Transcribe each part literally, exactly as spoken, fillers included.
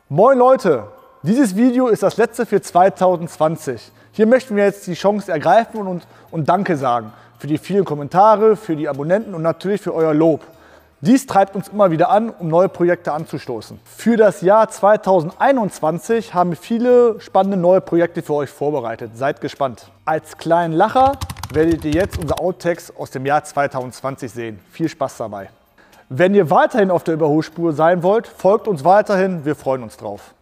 Moin Leute, dieses Video ist das letzte für zweitausendzwanzig. Hier möchten wir jetzt die Chance ergreifen und, und Danke sagen für die vielen Kommentare, für die Abonnenten und natürlich für euer Lob. Dies treibt uns immer wieder an, um neue Projekte anzustoßen. Für das Jahr zweitausendeinundzwanzig haben wir viele spannende neue Projekte für euch vorbereitet. Seid gespannt. Als kleinen Lacher werdet ihr jetzt unser Outtakes aus dem Jahr zweitausendzwanzig sehen. Viel Spaß dabei. Wenn ihr weiterhin auf der Überholspur sein wollt, folgt uns weiterhin. Wir freuen uns drauf.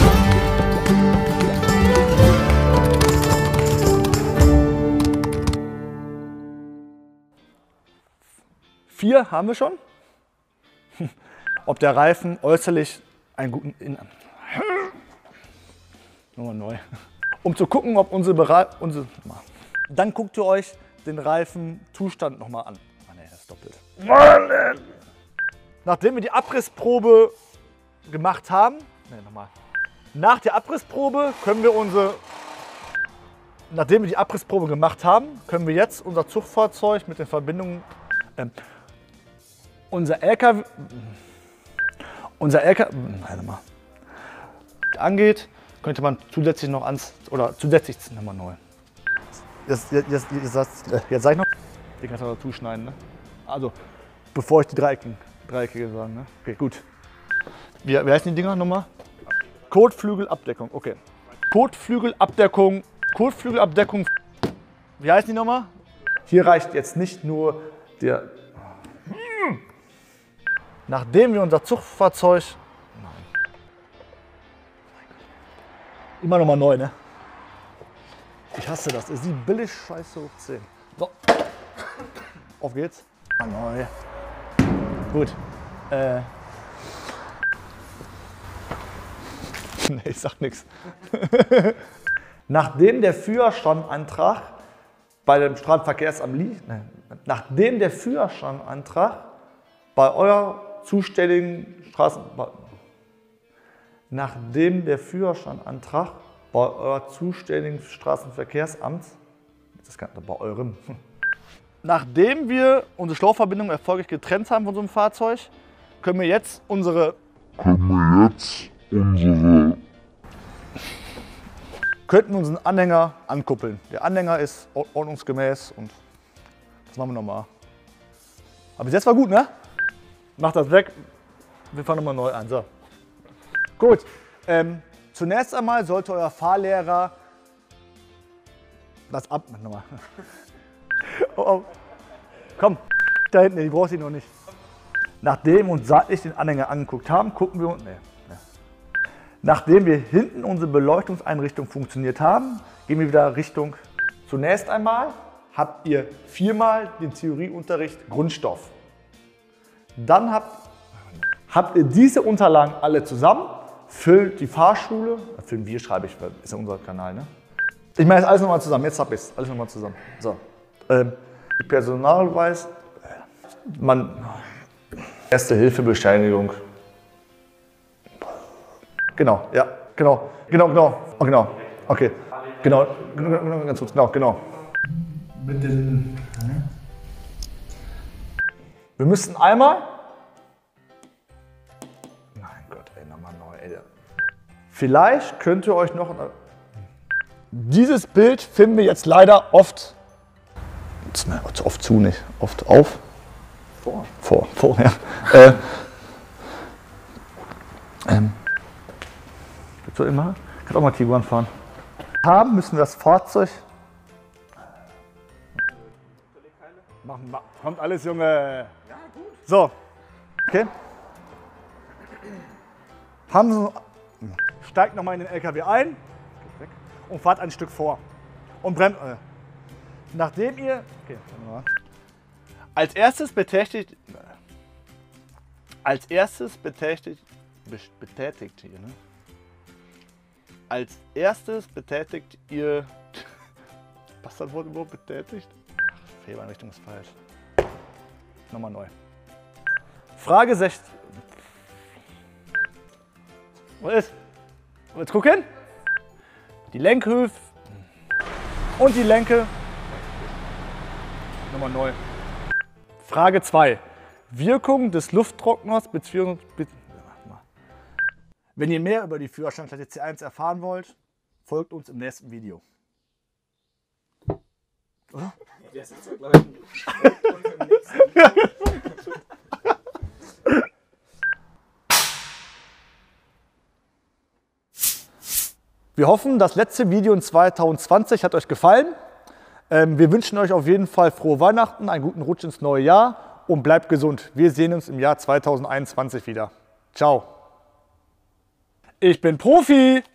Vier haben wir schon. Ob der Reifen äußerlich einen guten... In Nochmal neu. Um zu gucken, ob unsere Bereich... Unsere... Dann guckt ihr euch den Reifenzustand nochmal an. Ah ne, das ist doppelt. Mann. Nachdem wir die Abrissprobe gemacht haben... Ne, nochmal. Nach der Abrissprobe können wir unsere... Nachdem wir die Abrissprobe gemacht haben, können wir jetzt unser Zuchtfahrzeug mit den Verbindungen... Ähm, unser L K W... Unser L K W... Warte mal. Angeht, könnte man zusätzlich noch ans... Oder zusätzlich... Nochmal neu. Jetzt, jetzt, jetzt, jetzt, jetzt sag ich noch... Den kannst du noch zuschneiden, ne? Also, bevor ich die Dreieckigen... Dreieckige sagen, ne? Okay, gut. Wie, wie heißen die Dinger nochmal? Kotflügelabdeckung, okay. Kotflügelabdeckung, Kotflügelabdeckung. Wie heißen die nochmal? Hier reicht jetzt nicht nur der... Nachdem wir unser Zuchtfahrzeug... Immer nochmal neu, ne? Ich hasse das, ist die billig Scheiße hoch zehn. So. Auf geht's. Neu. Gut. Äh. Nee, ich sag nichts. Nachdem der Führerstandantrag bei dem Straßenverkehrsamt liegt, nee, nachdem der Führerstandantrag bei eurer zuständigen Straßen, nachdem der Führerstandantrag bei eurer zuständigen Straßenverkehrsamt, das kann bei eurem. Nachdem wir unsere Schlauchverbindung erfolgreich getrennt haben von unserem Fahrzeug, können wir jetzt unsere, können wir jetzt unsere könnten unseren Anhänger ankuppeln. Der Anhänger ist ordnungsgemäß und das machen wir nochmal. Aber bis jetzt war gut, ne? Macht das weg. Wir fangen nochmal neu an. So. Gut. Ähm, zunächst einmal sollte euer Fahrlehrer das ab. Nochmal. Oh, oh. Komm, da hinten, die brauchst du noch nicht. Nachdem wir uns seitlich den Anhänger angeguckt haben, gucken wir uns. Nee, nee. Nachdem wir hinten unsere Beleuchtungseinrichtung funktioniert haben, gehen wir wieder Richtung. Zunächst einmal habt ihr viermal den Theorieunterricht Grundstoff. Dann habt, habt ihr diese Unterlagen alle zusammen, füllt die Fahrschule, filmen wir, schreibe ich, ist ja unser Kanal, ne? Ich mache jetzt alles nochmal zusammen, jetzt hab ich es, alles nochmal zusammen. So. Ähm, die Personalausweis, man, Erste-Hilfe-Bescheinigung. Genau, ja, genau, genau, genau, oh, genau, okay, genau, genau, ganz kurz, genau, genau. Mit den, wir müssen einmal, mein Gott, ey, nochmal neu, ey. Vielleicht könnt ihr euch noch, dieses Bild finden wir jetzt leider oft, oft zu, nicht, oft auf, vor, vor, vor, ja. äh, ähm, willst du immer? Kannst auch mal Tiguan fahren. Haben müssen wir das Fahrzeug. Machen, kommt alles, Junge. Ja, gut. So. Okay. Haben Sie, steigt nochmal in den L K W ein und fahrt ein Stück vor. Und bremst. Äh, nachdem ihr. Okay, als erstes betätigt. Als erstes betätigt. Betätigt hier, ne? Als erstes betätigt ihr. Passt das Wort überhaupt betätigt? Fehleinrichtung ist falsch. Nochmal neu. Frage sechzehn. Was ist? Jetzt gucken. Die Lenkhöfe und die Lenke. Nochmal neu. Frage zwei. Wirkung des Lufttrockners bzw. Wenn ihr mehr über die Führerscheinklasse C eins erfahren wollt, folgt uns im nächsten Video. Oder? Das ist so, glaube ich, im nächsten Video. Wir hoffen, das letzte Video in zweitausendzwanzig hat euch gefallen. Ähm, wir wünschen euch auf jeden Fall frohe Weihnachten, einen guten Rutsch ins neue Jahr und bleibt gesund. Wir sehen uns im Jahr zweitausendeinundzwanzig wieder. Ciao. Ich bin Profi.